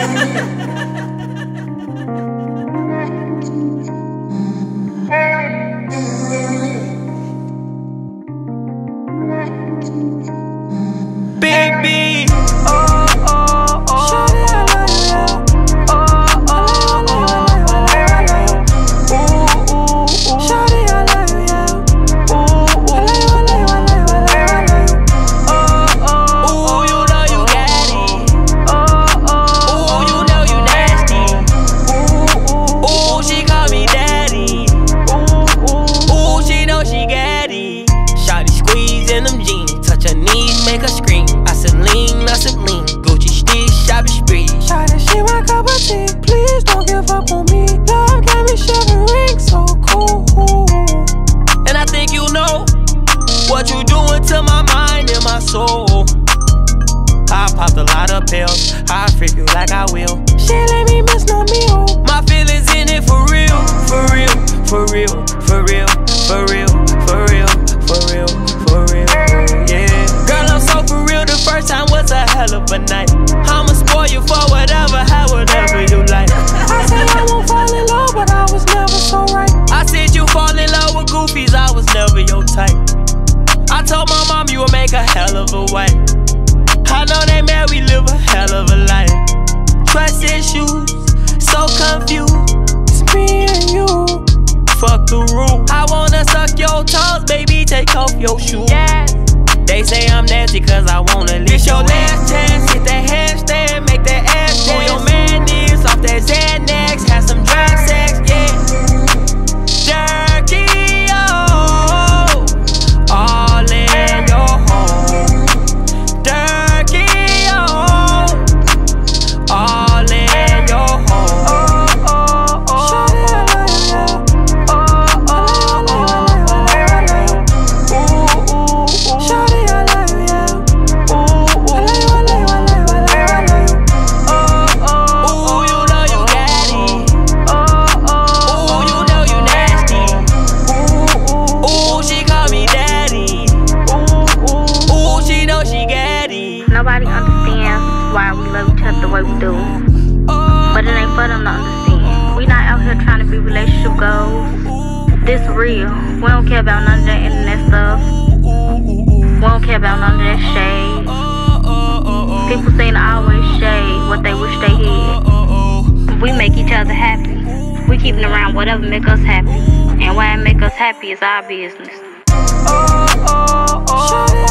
Baby, make her scream. I said lean, Gucci stick, shopping spree. Shawty, she my cup of tea. Please don't give up on me. Love got me shivering, so cool. And I think you know what you doing to my mind and my soul. I popped a lot of pills, I freak you like I will. She let me miss no meal. My feelings in it for real, for real, for real, for real, for real, for real, for real, for real, yeah. Girl, I'm so for real, the first time was a hell of a night. I'ma spoil you for whatever, have whatever you like. I said I won't fall in love, but I was never so right. I said you fall in love with goofies, I was never your type. I told my mom you would make a hell of a wife. I know they mad, we live a hell of a life. Trust issues, so confused. It's me and you. Fuck the rule. I wanna suck your toes, baby, take off your shoes. Yes. They say I'm nasty cause I wanna lick your last chance. Hit that handstand, make that ass dance. Who your man is, off that Xanax. Have some dry sex, yeah. Jerky, oh, all in your home. Jerky, oh, all in your home. Nobody understands why we love each other the way we do, but it ain't for them to understand. We not out here trying to be relationship goals. This real. We don't care about none of that internet stuff. We don't care about none of that shade. People seem to always shade what they wish they had. We make each other happy. We keeping around whatever make us happy, and why it make us happy is our business.